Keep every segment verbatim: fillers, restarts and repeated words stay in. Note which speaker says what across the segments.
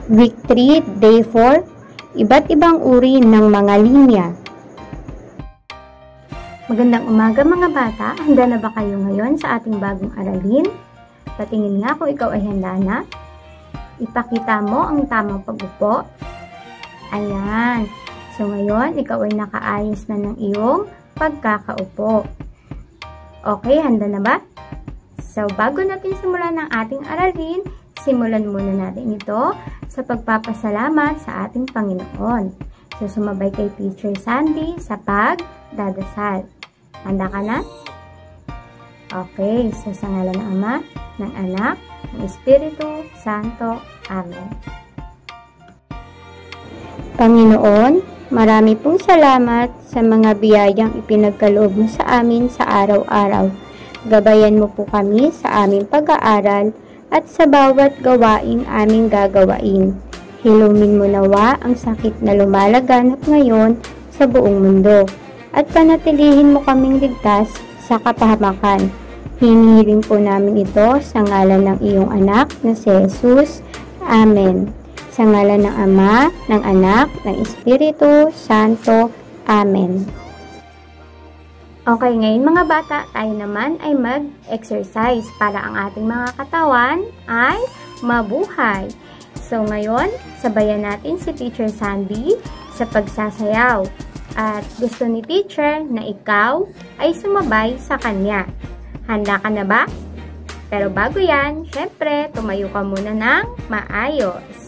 Speaker 1: Week three, Day four, iba't ibang uri ng mga linya. Magandang umaga mga bata, handa na ba kayo ngayon sa ating bagong aralin? Patingin nga kung ikaw ay handa na. Ipakita mo ang tamang pag-upo. Ayan. So ngayon, ikaw ay nakaayos na ng iyong pagkakaupo. Okay, handa na ba? So bago natin simulan ang ating aralin, simulan muna natin ito sa pagpapasalamat sa ating Panginoon. So sumabay kay Teacher Sandy sa pagdadasal. Handa ka na? Okay, so sa ngalan ng Ama, ng Anak, ng Espiritu Santo. Amen. Panginoon, marami pong salamat sa mga biyayang ipinagkaloob mo sa amin sa araw-araw. Gabayan mo po kami sa aming pag-aaral at sa bawat gawaing aming gagawain. Hilumin mo nawa ang sakit na lumalaganap ngayon sa buong mundo at panatilihin mo kaming ligtas sa kapahamakan. Hinihiling po namin ito sa ngalan ng iyong anak na si Jesus. Amen. Sa ngalan ng Ama, ng Anak, ng Espiritu Santo. Amen. Okay, ngayon mga bata, tayo naman ay mag-exercise para ang ating mga katawan ay mabuhay. So ngayon, sabayan natin si Teacher Sandy sa pagsasayaw. At gusto ni Teacher na ikaw ay sumabay sa kanya. Handa ka na ba? Pero bago yan, syempre, tumayo ka muna ng maayos.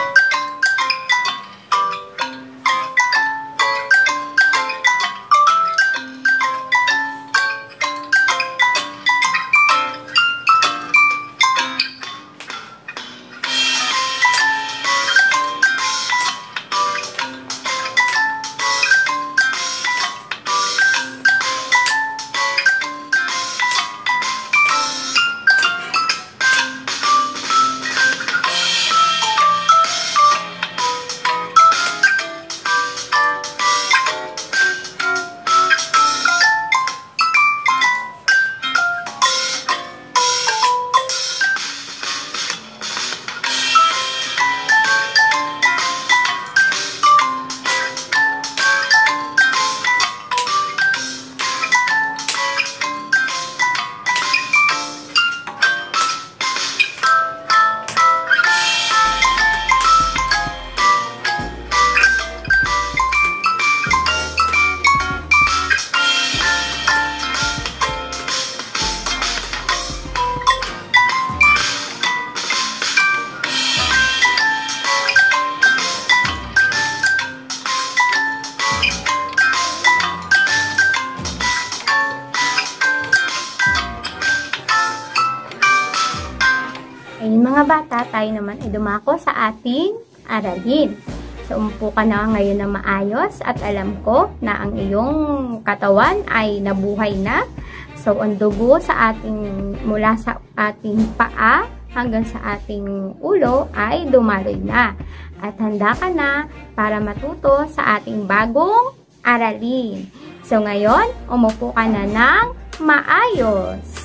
Speaker 1: Ayun mga bata, tayo naman ay dumako sa ating aralin. So umupo ka na ngayon na maayos at alam ko na ang iyong katawan ay nabuhay na. So ang dugo sa ating, mula sa ating paa hanggang sa ating ulo ay dumaloy na. At handa ka na para matuto sa ating bagong aralin. So ngayon, umupo ka na ng maayos.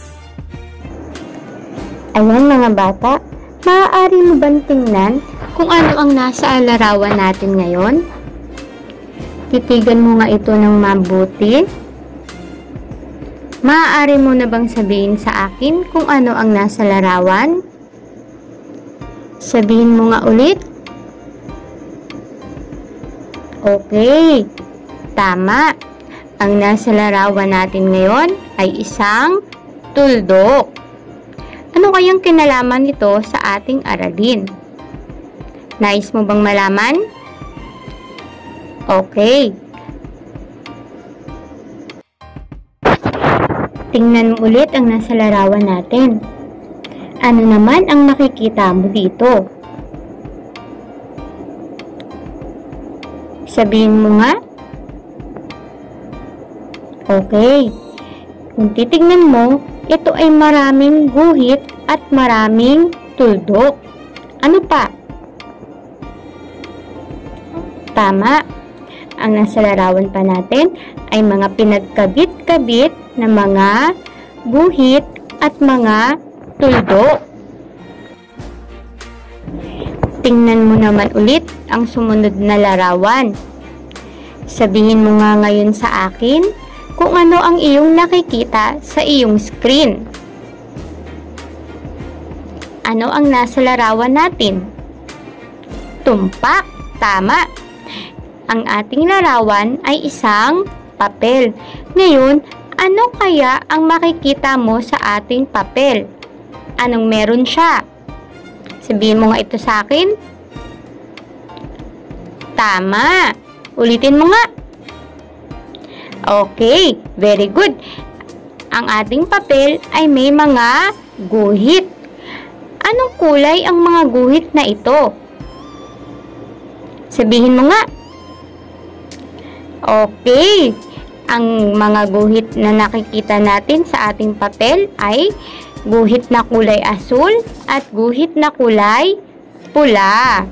Speaker 1: Ayan mga bata, maaari mo bang tingnan kung ano ang nasa larawan natin ngayon? Titigan mo nga ito ng mabuti. Maaari mo na bang sabihin sa akin kung ano ang nasa larawan? Sabihin mo nga ulit. Okay, tama. Ang nasa larawan natin ngayon ay isang tuldok. Ano kayang kinalaman nito sa ating aralin? Nais mo bang malaman? Okay. Tingnan mo ulit ang nasa larawan natin. Ano naman ang nakikita mo dito? Sabihin mo nga. Okay. Kung titignan mo, ito ay maraming guhit at maraming tuldok. Ano pa? Tama. Ang nasa larawan pa natin ay mga pinagkabit-kabit na mga guhit at mga tuldok. Tingnan mo naman ulit ang sumunod na larawan. Sabihin mo nga ngayon sa akin kung ano ang iyong nakikita sa iyong screen. Ano ang nasa larawan natin? Tumpak, tama. Ang ating larawan ay isang papel. Ngayon, ano kaya ang makikita mo sa ating papel? Anong meron siya? Sabihin mo nga ito sa akin. Tama. Ulitin mo nga. Okay, very good. Ang ating papel ay may mga guhit. Anong kulay ang mga guhit na ito? Sabihin mo nga. Okay. Ang mga guhit na nakikita natin sa ating papel ay guhit na kulay asul at guhit na kulay pula.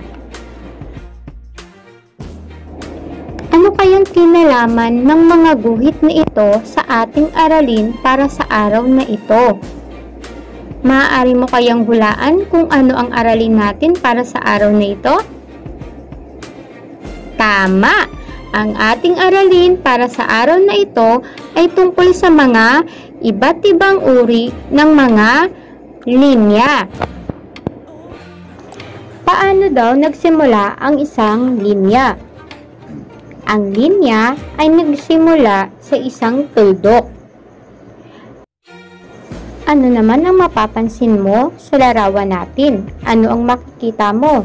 Speaker 1: Ano kayang kinalaman ng mga guhit na ito sa ating aralin para sa araw na ito? Maaari mo kayang hulaan kung ano ang aralin natin para sa araw na ito? Tama! Ang ating aralin para sa araw na ito ay tungkol sa mga iba't ibang uri ng mga linya. Paano daw nagsimula ang isang linya? Ang linya ay nagsimula sa isang tuldok. Ano naman ang mapapansin mo sa larawan natin? Ano ang makikita mo?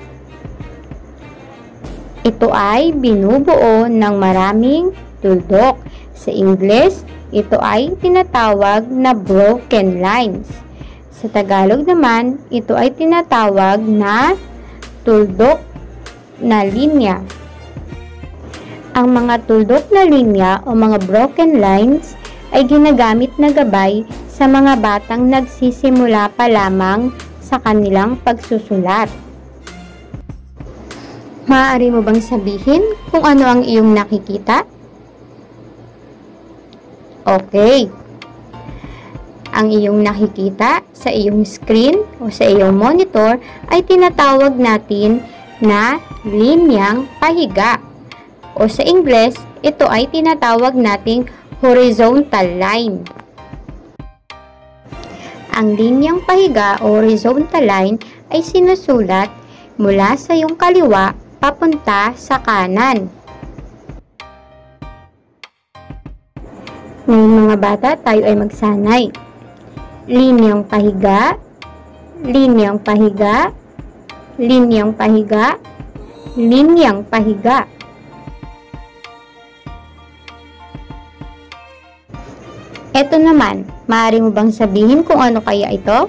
Speaker 1: Ito ay binubuo ng maraming tuldok. Sa Ingles, ito ay tinatawag na broken lines. Sa Tagalog naman, ito ay tinatawag na tuldok na linya. Ang mga tuldok na linya o mga broken lines ay ginagamit na gabay sa mga batang nagsisimula pa lamang sa kanilang pagsusulat. Maaari mo bang sabihin kung ano ang iyong nakikita? Okay. Ang iyong nakikita sa iyong screen o sa iyong monitor ay tinatawag natin na linyang pahiga. O sa Ingles, ito ay tinatawag nating horizontal line. Ang linyang pahiga o horizontal line ay sinusulat mula sa iyong kaliwa papunta sa kanan. Ngayon mga bata, tayo ay magsanay. Linyang pahiga, linyang pahiga, linyang pahiga, linyang pahiga. Ito naman, maaari mo bang sabihin kung ano kaya ito?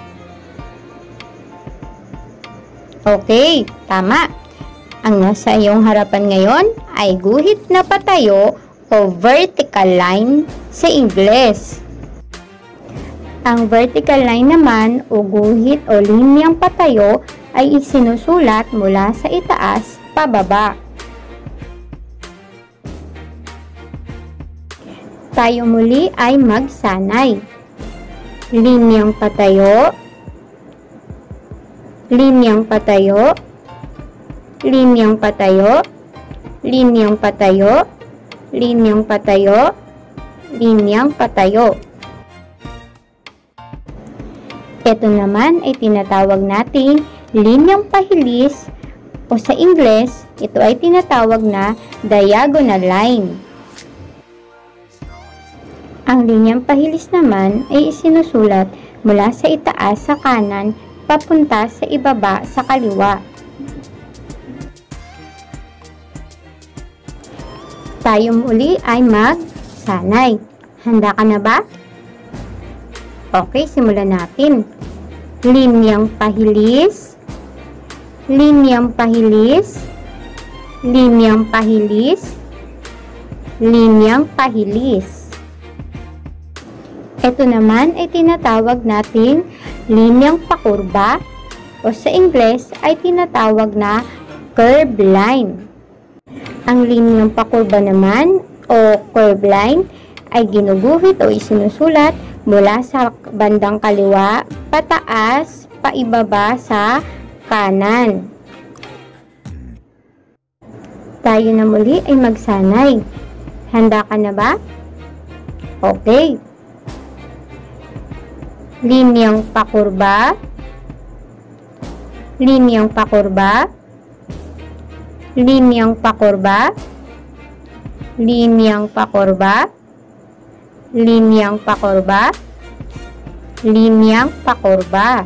Speaker 1: Okay, tama. Ang nasa iyong harapan ngayon ay guhit na patayo o vertical line sa Ingles. Ang vertical line naman o guhit o linyang patayo ay isinusulat mula sa itaas pababa. Tayo muli ay magsanay. Linyang patayo, linyang patayo, linyang patayo, linyang patayo, linyang patayo, linyang patayo. Ito naman ay tinatawag nating linyang pahilis o sa Ingles, ito ay tinatawag na diagonal line. Ang linyang pahilis naman ay isinusulat mula sa itaas sa kanan papunta sa ibaba sa kaliwa. Tayo muli ay magsanay. Handa ka na ba? Okay, simulan natin. Linyang pahilis, linyang pahilis, linyang pahilis, linyang pahilis. Ito naman ay tinatawag nating linyang pakurba o sa Ingles ay tinatawag na curve line. Ang linyang pakurba naman o curve line ay ginuguhit o isinusulat mula sa bandang kaliwa pataas paibaba sa kanan. Tayo na muli ay magsanay. Handa ka na ba? Okay. Linyang pakurba. Linyang pakurba. Linyang pakurba. Linyang pakurba. Linyang pakurba. Linyang pakurba.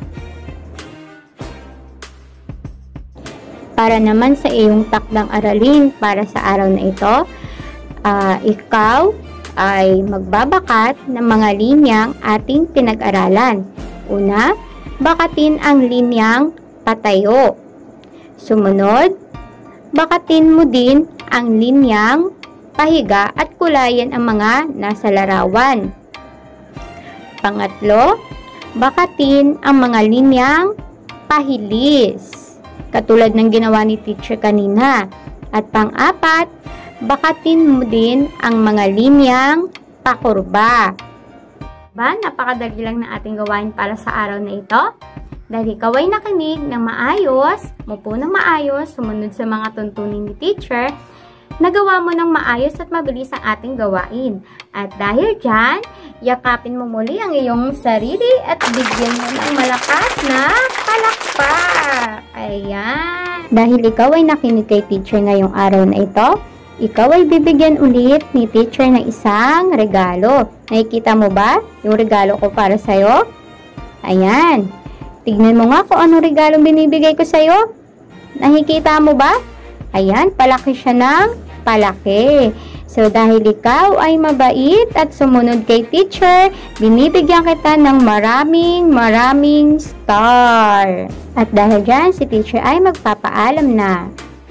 Speaker 1: Para naman sa iyong takdang aralin para sa araw na ito, uh, ikaw ay magbabakat ng mga linyang ating pinag-aralan. Una, bakatin ang linyang patayo. Sumunod, bakatin mo din ang linyang pahiga at kulayan ang mga nasa larawan. Pangatlo, bakatin ang mga linyang pahilis, katulad ng ginawa ni teacher kanina. At pang-apat, bakatin mo din ang mga linyang pakurba. Ba, napakadali lang na ating gawain para sa araw na ito. Dahil ikaw ay nakinig ng maayos, mupo ng maayos, sumunod sa mga tuntunin ni teacher, nagawa mo ng maayos at mabilis ang ating gawain. At dahil dyan, yakapin mo muli ang iyong sarili at bigyan mo ng malakas na palakpak. Ayan. Dahil ikaw ay nakinig kay teacher ngayong araw na ito, ikaw ay bibigyan ulit ni teacher ng isang regalo. Nakikita mo ba yung regalo ko para sa'yo? Ayan. Tignan mo nga kung anong regalong binibigay ko sa'yo. Nakikita mo ba? Ayan, palaki siya ng palaki. So, dahil ikaw ay mabait at sumunod kay teacher, binibigyan kita ng maraming maraming star. At dahil dyan, si teacher ay magpapaalam na.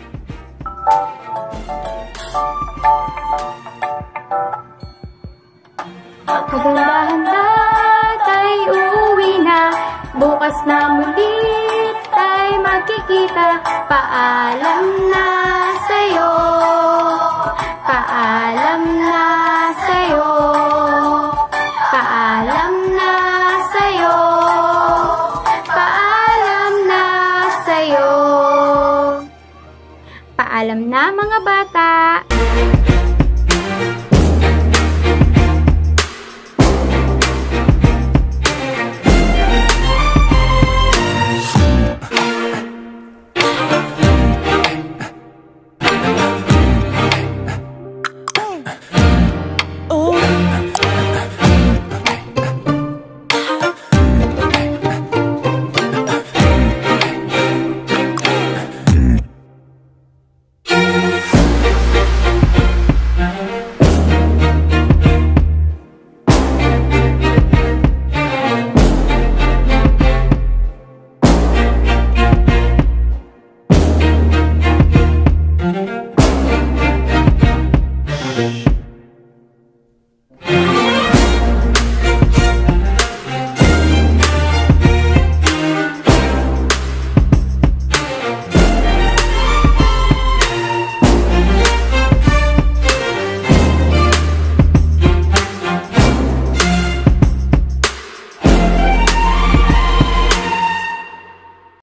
Speaker 1: Handa-handa tayo uuwi na, bukas na muli tayo magkikita. Paalam na sa'yo, paalam na sa'yo, paalam na sa'yo, paalam na sa'yo. Paalam na mga bata.